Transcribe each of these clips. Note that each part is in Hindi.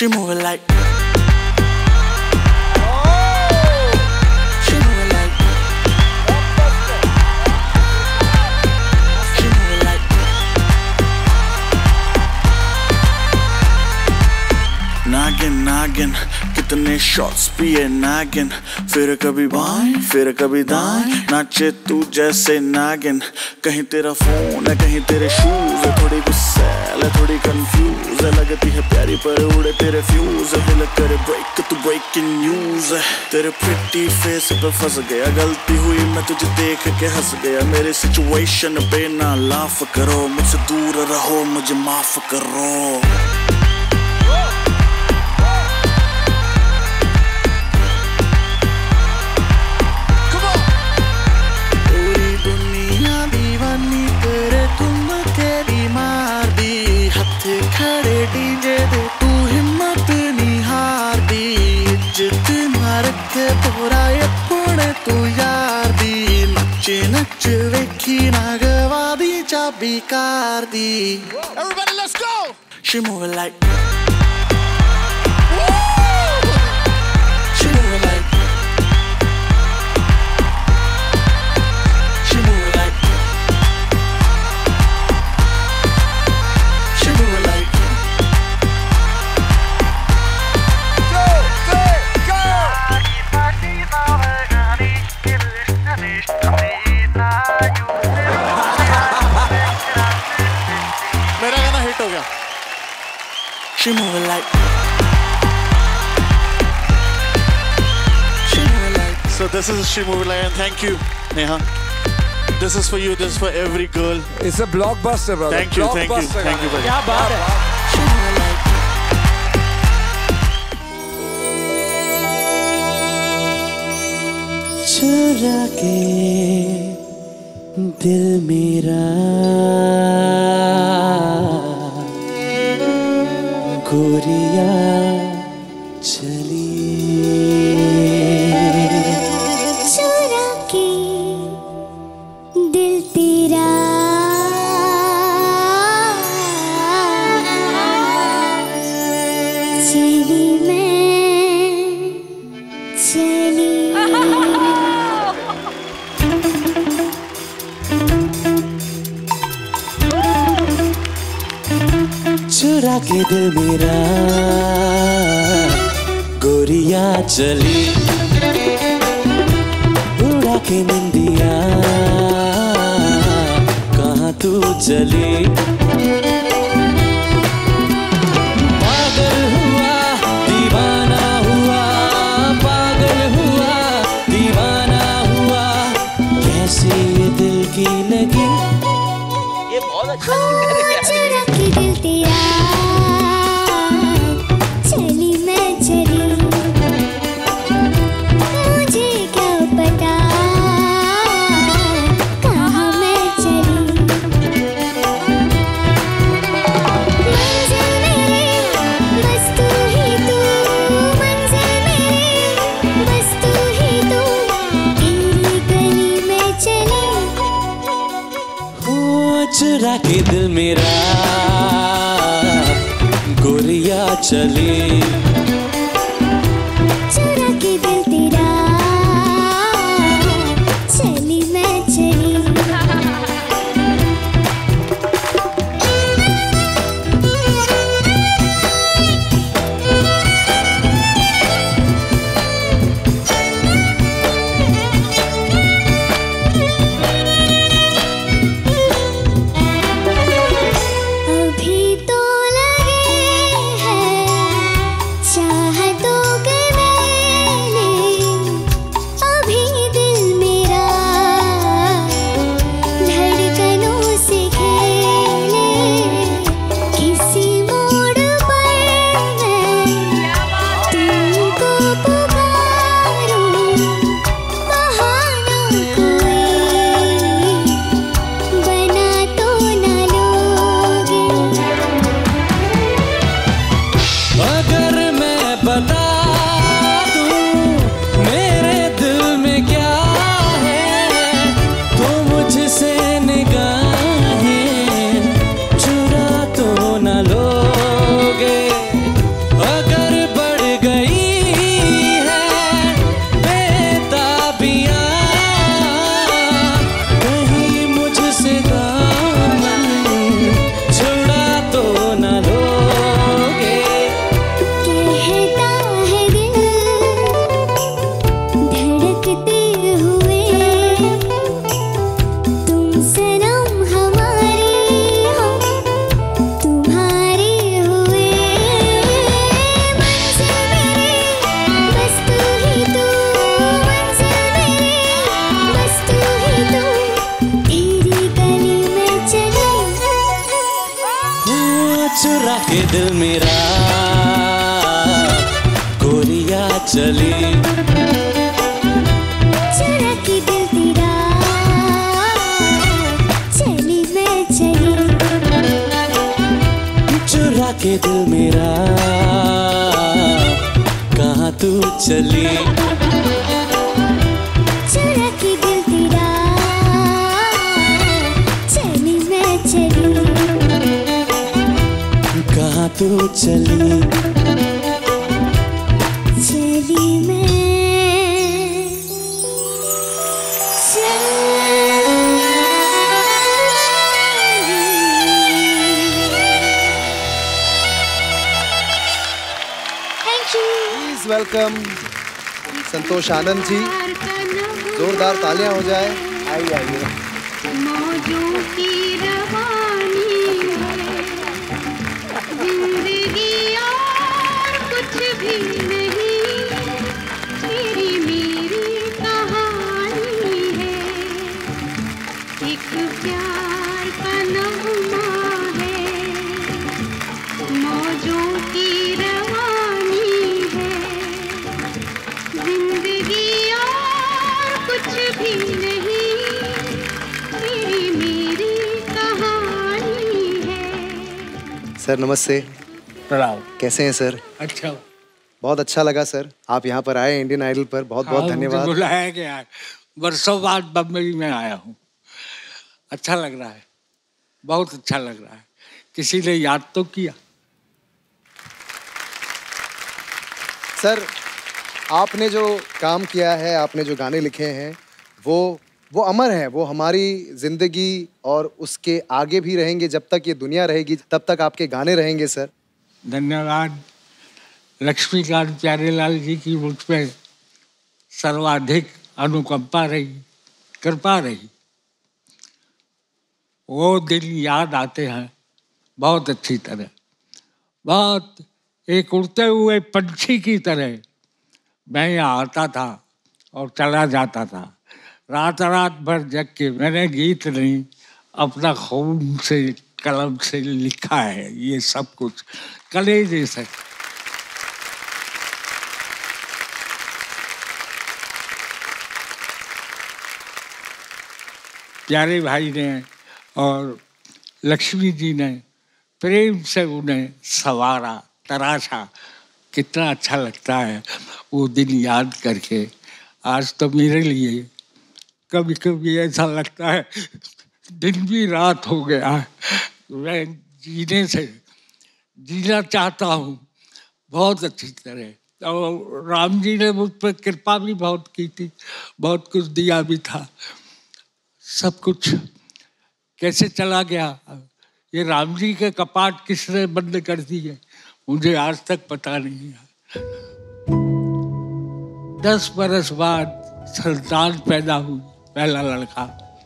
She moving like. नागिन नागिन कितने शॉट्स पिए नागिन, फिर कभी बाएं फिर कभी दाएं, नाचे तू जैसे नागिन। कहीं तेरा फोन है कहीं तेरे शूज है, थोड़ी गुस्सैल है थोड़ी कंफ्यूज है, लगती है प्यारी पर उड़े तेरे फ्यूज है, दिल करे ब्रेक तू ब्रेकिंग न्यूज है। तेरे प्रिटी फेस पे फंस गया, गलती हुई मैं तुझे देख के हंस गया, मेरे सिचुएशन पे ना लाफ करो, मुझसे दूर रहो मुझे माफ करो। खड़े डीजे दे तू हिम्मत नहीं हार दी, इज्जत ना रखे तोरा अपने तू यार दी, नच नच वेखी ना गवा दी चाबी कार दी। Everybody let's go! She moving like. She moving like. She moving like. She moving like. मेरा गाना हिट हो गया। She moving like. She moving like. So this is She Moving Like, and thank you, Neha. This is for you. This is for every girl. It's a blockbuster, brother. Thank you, thank you, thank you, buddy. क्या बात है? She moving like. चुरा के दिल मेरा गोरिया चली, चुरा के दिल तेरा चली मैं चली। चुरा के दिल मेरा गोरिया चली, उड़ा के निंदिया कहाँ तू चली। पागल हुआ दीवाना हुआ, पागल हुआ दीवाना हुआ, कैसे ये दिल की लगी। ये बहुत अच्छा है। चुरा के दिल तेरा चली मैं चली, मुझे क्या पता कहाँ मैं चली। मंजिल मेरी बस तू ही तू, मंजिल मेरी बस तू ही तू, तेरी गली में चली। हो चुरा के दिल मेरा गोरिया चली, चुरा के दिल तेरा चली मैं चली। अभी तो लगे हैं चुरा के दिल मेरा गोरिया चली, चुरा के दिल तेरा चली मैं चली, चुरा के दिल मेरा कहाँ तू चली, चुरा के दिल तेरा चली मैं चली, कहाँ तू चली, चली मैं thank you. Please welcome Santosh Anand ji, जोरदार तालियां हो जाए। आइए आइए। मौजों की रवानी है, जिंदगी और कुछ भी नहीं, तेरी मेरी कहानी है, एक प्यार का नगमा है, मौजों की रवानी है, जिंदगी और कुछ भी नहीं, तेरी मेरी कहानी है। सर नमस्ते, प्रणाम। कैसे हैं सर? अच्छा, बहुत अच्छा लगा सर, आप यहाँ पर आए इंडियन आइडल पर, बहुत बहुत मुझे धन्यवाद। बुलाया गया, वर्षों बाद बम्बई में आया हूँ। अच्छा लग रहा है, बहुत अच्छा लग रहा है। किसी ने याद तो किया। सर आपने जो काम किया है, आपने जो गाने लिखे हैं, वो अमर है, वो हमारी जिंदगी और उसके आगे भी रहेंगे। जब तक ये दुनिया रहेगी तब तक आपके गाने रहेंगे सर। धन्यवाद। लक्ष्मीकांत प्यारेलाल जी की मुझ पे सर्वाधिक अनुकंपा रही, कृपा रही। वो दिन याद आते हैं बहुत अच्छी तरह, बहुत एक उड़ते हुए पंछी की तरह मैं यहाँ आता था और चला जाता था। रात रात भर जग के मैंने गीत नहीं, अपना खून से कलम से लिखा है ये सब कुछ, कलेजे से। प्यारे भाई ने और लक्ष्मी जी ने प्रेम से उन्हें संवारा, तराशा। कितना अच्छा लगता है वो दिन याद करके। आज तो मेरे लिए कभी कभी ऐसा लगता है दिन भी रात हो गया है। मैं जीना चाहता हूँ बहुत अच्छी तरह। और राम जी ने मुझ पर कृपा भी बहुत की थी, बहुत कुछ दिया भी था। सब कुछ कैसे चला गया, ये राम जी के कपाट किसने बंद कर दिए, मुझे आज तक पता नहीं है। 10 बरस बाद संतान पैदा हुई, पहला लड़का।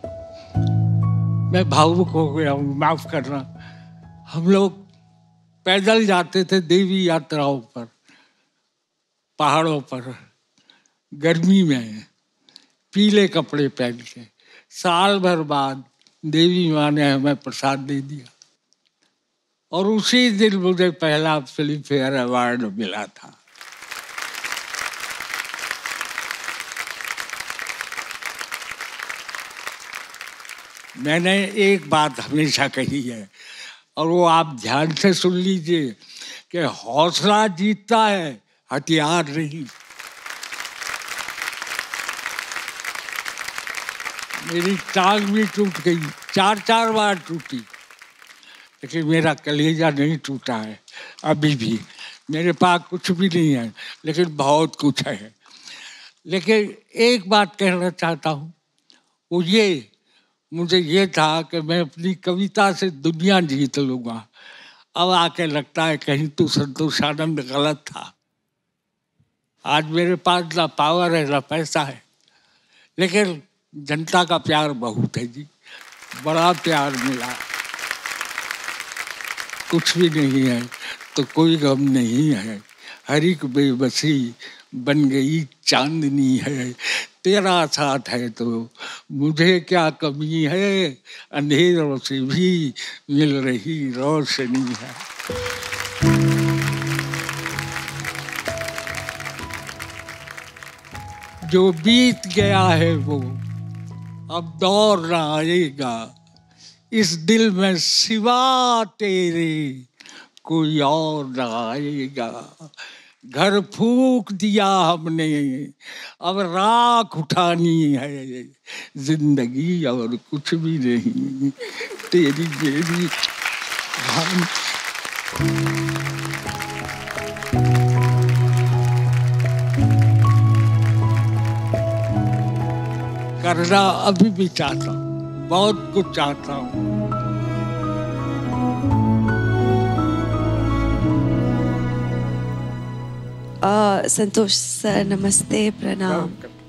मैं भावुक हो गया हूँ, माफ करना। हम लोग पैदल जाते थे देवी यात्राओं पर, पहाड़ों पर, गर्मी में, पीले कपड़े पहन के। साल भर बाद देवी माँ ने हमें प्रसाद दे दिया और उसी दिन मुझे पहला फिल्म फेयर अवार्ड मिला था। मैंने एक बात हमेशा कही है और वो आप ध्यान से सुन लीजिए कि हौसला जीतता है, हथियार नहीं। मेरी टांग भी टूट गई, 4 बार टूटी, लेकिन मेरा कलेजा नहीं टूटा है अभी भी। मेरे पास कुछ भी नहीं है, लेकिन बहुत कुछ है। लेकिन एक बात कहना चाहता हूँ, वो ये, मुझे ये था कि मैं अपनी कविता से दुनिया जीत लूँगा। अब आके लगता है कहीं तो संतोष आनंद गलत था। आज मेरे पास ना पावर है ना पैसा है, लेकिन जनता का प्यार बहुत है जी, बड़ा प्यार मिला। कुछ भी नहीं है तो कोई गम नहीं है, हर एक बेबसी बन गई चांदनी है। तेरा साथ है तो मुझे क्या कमी है, अंधेरों से भी मिल रही रोशनी है। जो बीत गया है वो अब दौर न आएगा, इस दिल में सिवा तेरे कोई और न आएगा। घर फूंक दिया हमने, अब राख उठानी है, जिंदगी और कुछ भी नहीं, तेरी मेरी हम। करना अभी भी चाहता हूँ, बहुत कुछ चाहता हूँ। संतोष सर नमस्ते, प्रणाम।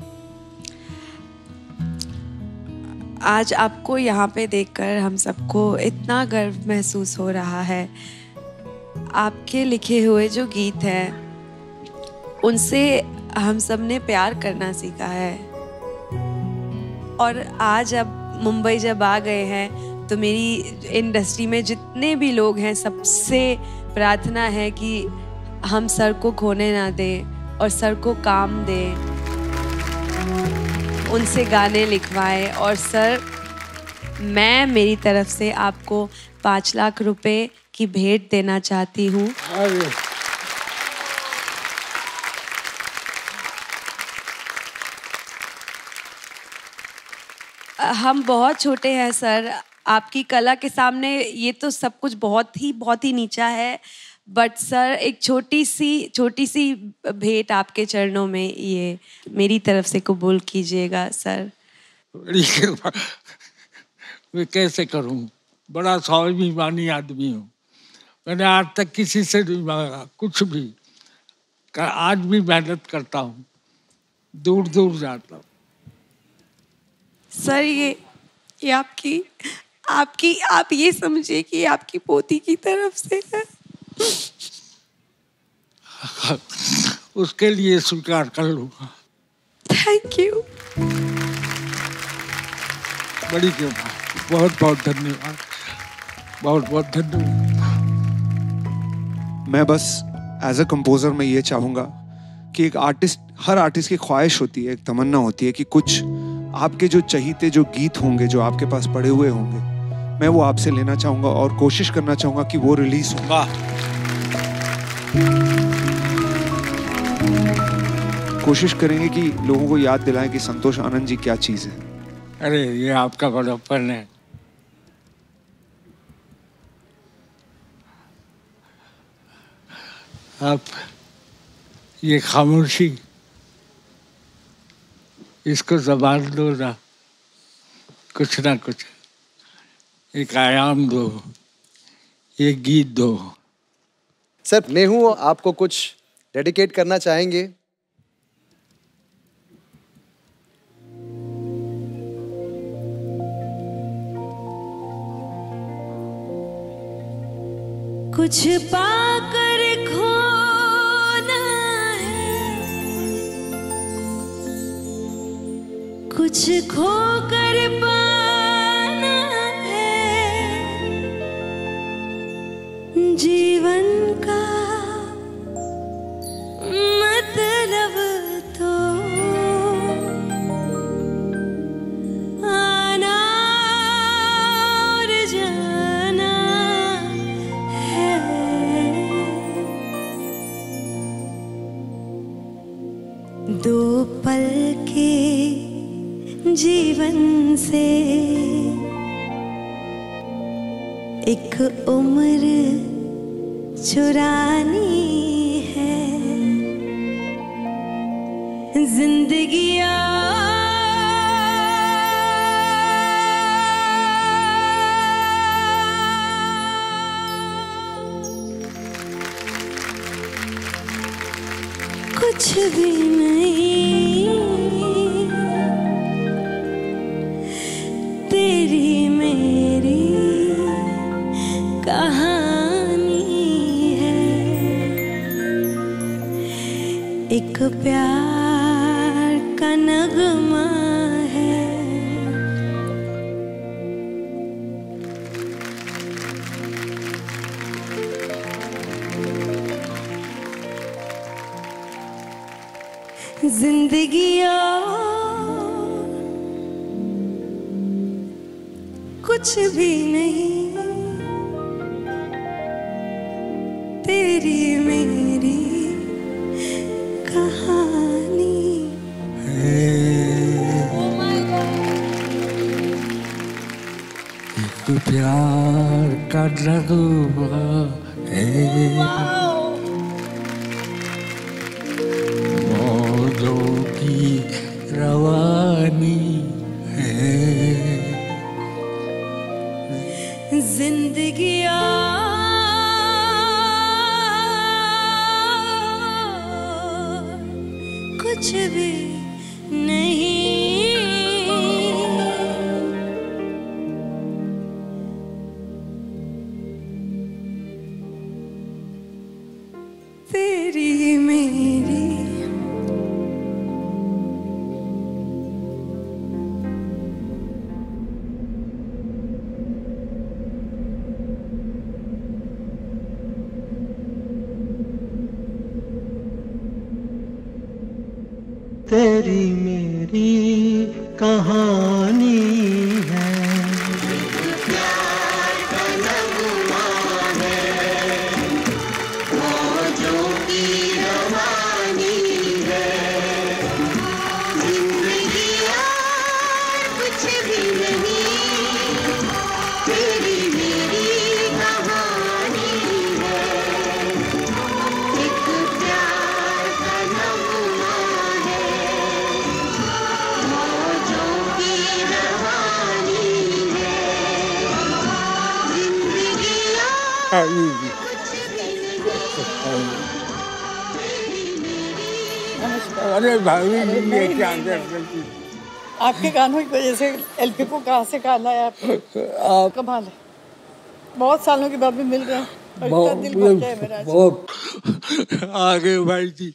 आज आपको यहाँ पे देखकर हम सबको इतना गर्व महसूस हो रहा है। आपके लिखे हुए जो गीत हैं उनसे हम सब ने प्यार करना सीखा है, और आज अब मुंबई जब आ गए हैं तो मेरी इंडस्ट्री में जितने भी लोग हैं सबसे प्रार्थना है कि हम सर को खोने ना दें और सर को काम दें, उनसे गाने लिखवाएं। और सर, मैं मेरी तरफ से आपको 5 लाख रुपए की भेंट देना चाहती हूँ। हम बहुत छोटे हैं सर, आपकी कला के सामने ये तो सब कुछ बहुत ही नीचा है, बट सर एक छोटी सी भेंट आपके चरणों में ये मेरी तरफ से कबूल कीजिएगा सर। मैं कैसे करूं, बड़ा स्वाभिमानी आदमी हूँ। मैंने आज तक किसी से नहीं मांगा कुछ भी, आज भी मेहनत करता हूँ, दूर दूर जाता हूँ। सर ये आपकी आप ये समझिए कि आपकी पोती की तरफ से है। उसके लिए स्वीकार कर लूंगा। Thank you. बड़ी कृपा, बहुत बहुत धन्यवाद, बहुत बहुत धन्यवाद। मैं बस एज अ कंपोजर मैं ये चाहूँगा कि एक आर्टिस्ट, हर आर्टिस्ट की ख्वाहिश होती है, एक तमन्ना होती है कि कुछ आपके जो चहीते जो गीत होंगे जो आपके पास पड़े हुए होंगे, मैं वो आपसे लेना चाहूँगा और कोशिश करना चाहूँगा कि वो रिलीज होगा। कोशिश करेंगे कि लोगों को याद दिलाएं कि संतोष आनंद जी क्या चीज़ है। अरे ये आपका बड़प्पन है। आप ये खामोशी, इसको ज़बान दो ना, कुछ ना कुछ एक आयाम दो, एक गीत दो। सर, नेहू आपको कुछ डेडिकेट करना चाहेंगे? कुछ पाकर खोना है, कुछ खोकर पाना है, जीवन का मतलब तो आना और जाना है। दो पल के जीवन से एक उम्र चुरानी है, जिंदगी कुछ भी नहीं, तेरी मेरी कहानी है, एक प्यार का नगमा है। जिंदगिया कुछ भी नहीं, तेरी मेरी कहानी एक प्यार का नगमा है, मौजों की रवानी है। जिंदगिया कुछ भी नहीं, तेरी मेरी तेरी मेरी कहानी है। प्यार का नगमा है, मौजों की रवानी है। जिंदगिया कुछ भी नहीं, तेरी मेरी कहानी है। एक प्यार का नगमा अरे भाई ये क्या आपके गानों की वजह से एलपी को कहाँ से गाना है आप कमाल है। बहुत सालों के बाद भी मिल रहे हैं और इतना दिल भर गया है मेरा आज। बहुत आगे भाई जी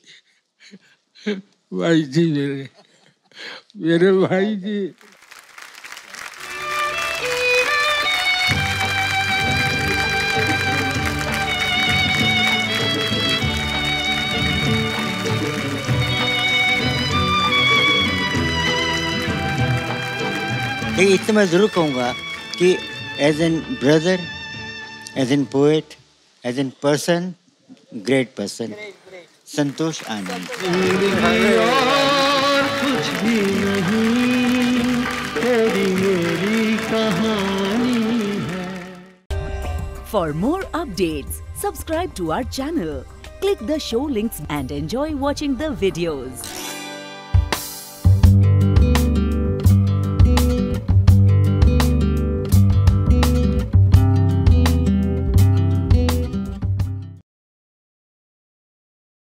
मेरे भाई जी। देखिए इतना मैं ज़रूर कहूँगा कि as an brother, as an poet, as an person, great person, Santosh Anand. कुछ भी नहीं, तेरी मेरी कहानी है। For more updates, subscribe to our channel, click the show links and enjoy watching the videos.